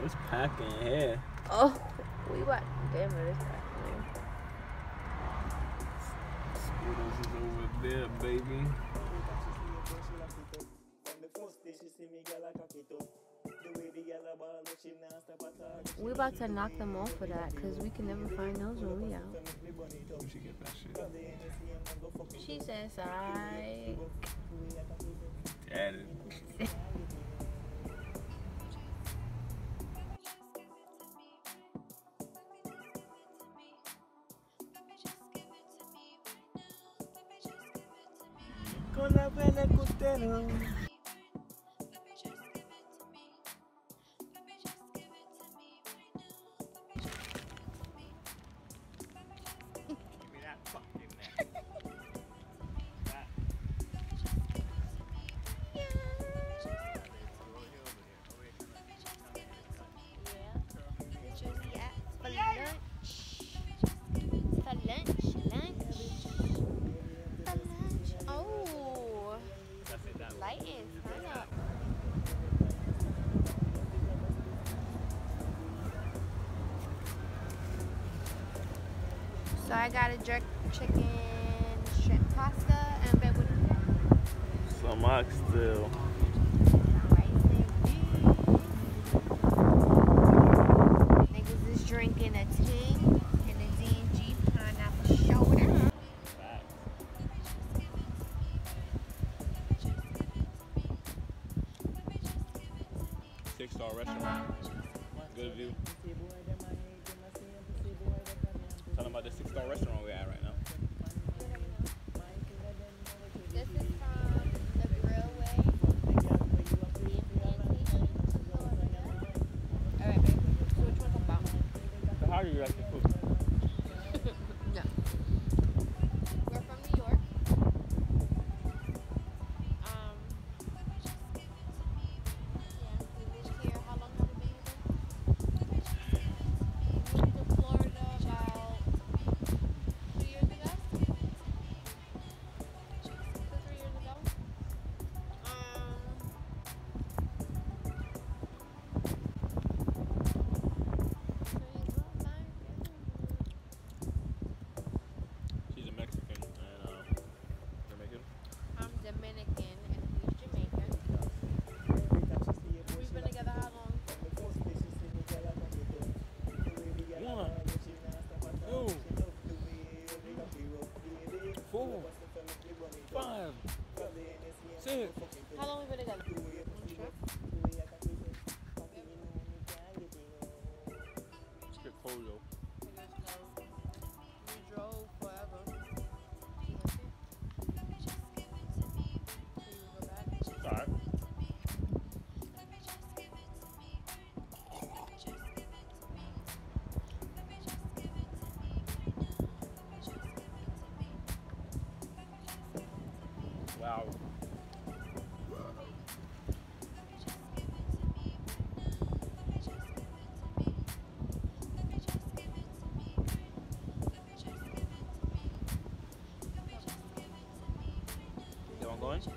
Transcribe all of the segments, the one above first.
It's packing here. Oh, we about damn it, it's packing. Skittles is over there, baby. We about to knock them off of that because we can never find those when we out. We should get that shit. She says, I. Got it. Con la buena cutero. So I got a jerk chicken, shrimp pasta, and bed with some oxtail. Niggas is drinking a Ting and a D&G pineapple soda. Six-star restaurant. Good view. Tell them about the six-star restaurant we're at right now. This is from the Grillway. Alright, babe. So which one come about? So how do you like the food? No. We're from New York. We lived here. How long have we been here? We moved to Florida about 2 years ago. 2-3 years ago. She's a Mexican and Jamaican. I'm Dominican and he's Jamaican. We've been together how long? 1, 2, 4, 5, 6. How long we been together? Strip polo. We drove forever. Alright. Wow. You want going?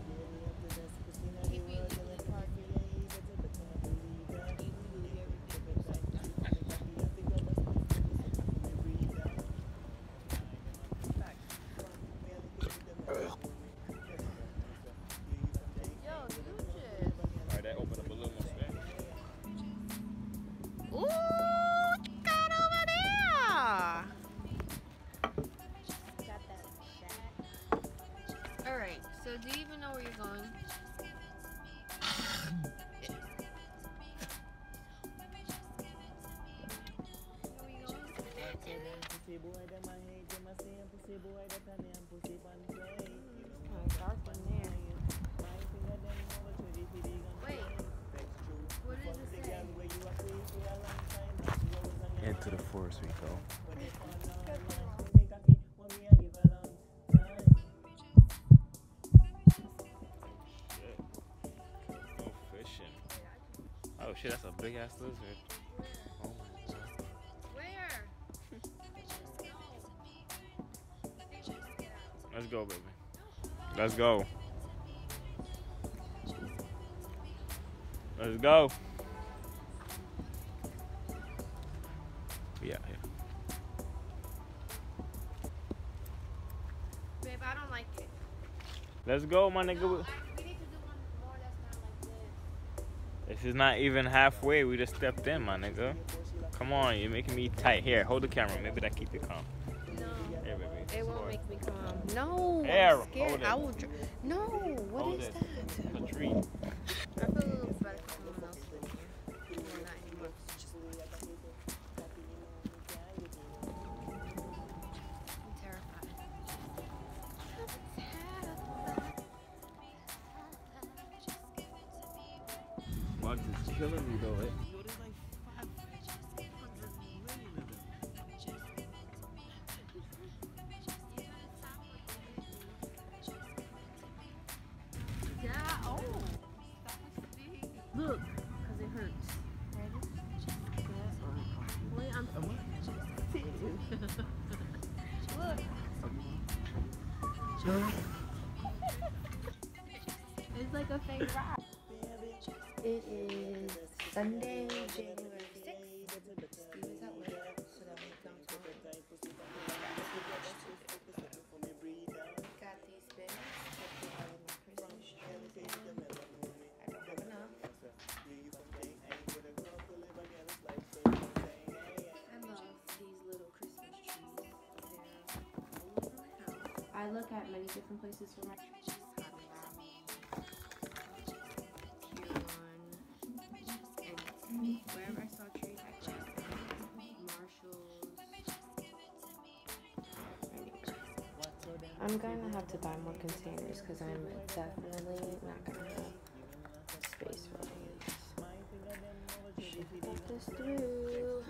Alright, that opened up a little more space. Ooh, got over there. Alright, so do you even know where you're going? Wait, what did it say? Into the forest we go. No fishing. Oh shit, that's a big ass lizard. Oh my god. Where? Let's go, baby. Let's go. Let's go. Yeah. Babe, I don't like it. Let's go, my nigga. We need to do one more that's not like this. This is not even halfway. We just stepped in, my nigga. Come on, you're making me tight. Here, hold the camera. Maybe that keep you calm. No. Here, baby. It won't make me calm. No, Here, I'm scared. hold it. I will. No, what Hold is it. that? It's a treat. I feel a little better for someone else in here. Well, not anymore. I'm terrified. Bugs is killing me though. Yeah. Oh. Look, because it hurts. Wait, I'm. Look. It's like a fake rock. It is Sunday, January 6th. Steve is at work, so that we come to work. Got these bins to put all of my Christmas trees in. I don't have enough. I love these little Christmas trees. They're all over my house. I look at many different places for my trees. Wherever I saw trees, I checked Marshalls. I'm gonna have to buy more containers because I'm definitely not gonna have space for these. Shift this through.